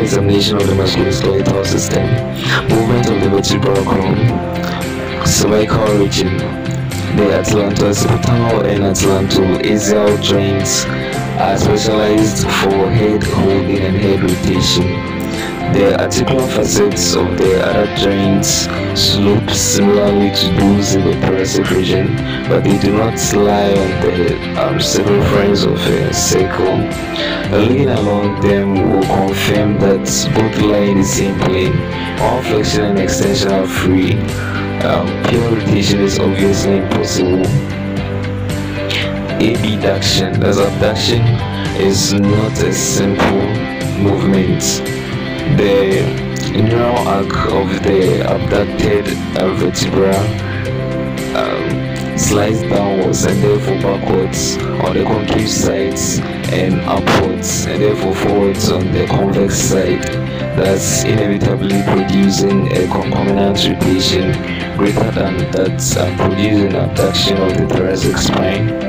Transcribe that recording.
examination of the musculoskeletal system, movement of the vertebral column, cervical region, the atlanto-occipital and atlanto-axial joints are specialized for head holding and head rotation. The articular facets of the other joints slope similarly to those in the thoracic region, but they do not lie on the circumference of a circle. Looking along them will confirm that both lie in the same plane. All flexion and extension are free. Pure rotation is obviously impossible. Abduction, as abduction is not a simple movement. The neural arc of the abducted vertebra slides downwards and therefore backwards on the concave sides and upwards and therefore forwards on the convex side, thus inevitably producing a concomitant rotation greater than that producing abduction of the thoracic spine.